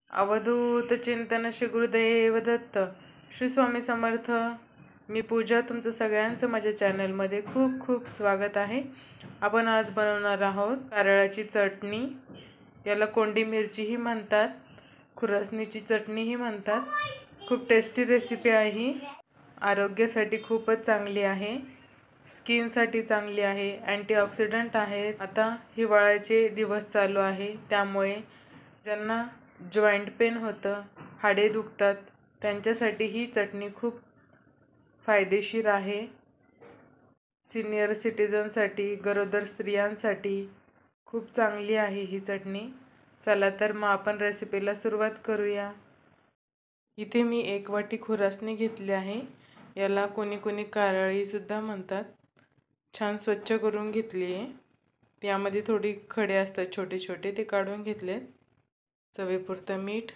अवधूत चिंतन श्री गुरुदेव दत्त. श्री स्वामी समर्थ. मी पूजा, तुमचं सगळ्यांचं माझ्या चॅनलमध्ये खूप खूप स्वागत आहे. आपण आज बनवणार आहोत कारळाची चटणी. याला कोंडी मिरचीही म्हणतात, खुरसणीची चटणीही म्हणतात. खूप टेस्टी रेसिपी आहे ही. आरोग्यासाठी खूपच चांगली आहे, स्किनसाठी चांगली आहे, अँटीऑक्सिडंट आहे. आता हिवाळ्याचे दिवस चालू आहे, त्यामुळे ज्यांना जॉईंट पेन होतं, हाडे दुखतात, त्यांच्यासाठी ही चटणी खूप फायदेशीर आहे. सिनियर सिटीजनसाठी, गरोदर स्त्रियांसाठी खूप चांगली आहे ही चटणी. चला तर मग आपण रेसिपीला सुरुवात करूया. इथे मी 1 वाटी खुरासणी घेतली आहे. याला कोणी कोणी कारळीसुद्धा म्हणतात. छान स्वच्छ करून घेतली आहे. त्यामध्ये थोडी खडे असतात छोटे छोटे, ते काढून घेतलेत. चवीपुरतं मीठ,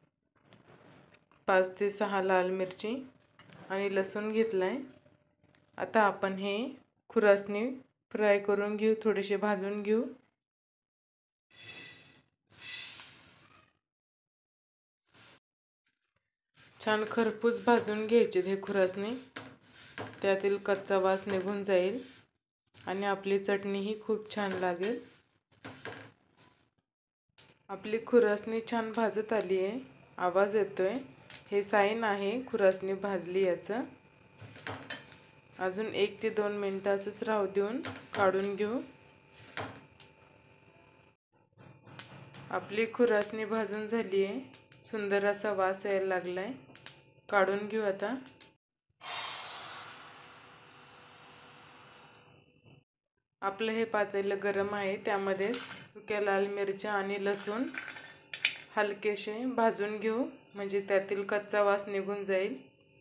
5 ते 6 लाल मिरची आणि लसूण घेतला आहे. आता आपण हे खुरासणी फ्राय करून घेऊ, थोडेसे भाजून घेऊ. छान खरपूस भाजून घ्यायचे हे खुरासणी, त्यातील कच्चा वास निघून जाईल आणि आपली चटणीही खूप छान लागेल. आपली खुरासणी छान भाजत आली आहे, आवाज येतोय, हे साईन आहे खुरासणी भाजली याचं. अजून 1 ते 2 मिनिटं असंच राहू देऊन काढून घेऊ. आपली खुरासणी भाजून झाली आहे, सुंदर असा वास यायला लागलाय. काढून घेऊ आता. आपलं हे पातेलं गरम आहे, त्यामध्ये सुक्या लाल मिरच्या आणि लसूण हलकेसे भाजून घेऊ, म्हणजे त्यातील कच्चा वास निघून जाईल.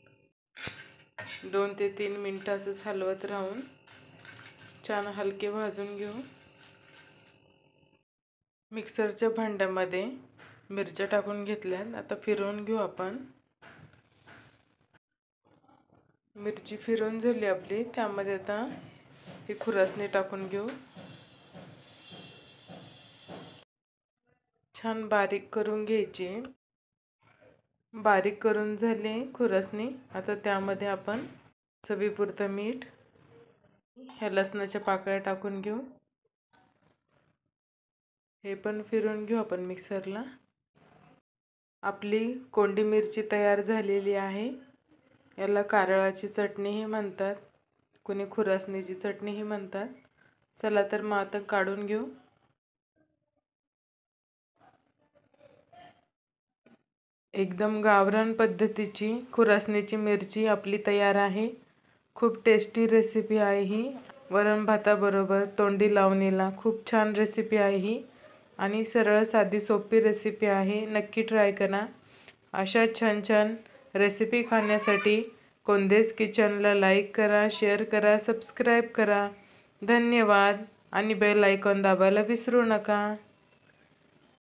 2 ते 3 मिनिटं असंच हलवत राहून छान हलके भाजून घेऊ. मिक्सरच्या भांड्यामध्ये मिरच्या टाकून घेतल्यात, आता फिरवून घेऊ आपण. मिरची फिरवून झाली आपली, त्यामध्ये आता ही खुरासणी टाकून घेऊ. छान बारीक करून घ्यायची. बारीक करून झाले खुरासणी. आता त्यामध्ये आपण चवीपुरतं मीठ, ह्या लसणाच्या पाकळ्या टाकून घेऊ. हे पण फिरवून घेऊ आपण मिक्सरला. आपली कोंडी मिरची तयार झालेली आहे. याला कारळाची चटणीही म्हणतात, कोणी खुरासणीची चटणीही म्हणतात. चला तर मग आता काढून घेऊ. एकदम गावरान पद्धतीची खुरासणीची मिरची आपली तयार आहे. खूप टेस्टी रेसिपी आहे ही. वरण भाताबरोबर तोंडी लावणीला खूप छान रेसिपी आहे ही आणि सरळ साधी सोपी रेसिपी आहे. नक्की ट्राय करा. अशा छान छान रेसिपी खाण्यासाठी कोंदेस किचनला लाईक करा, शेअर करा, सबस्क्राईब करा. धन्यवाद आणि बेल आयकॉन दाबायला विसरू नका.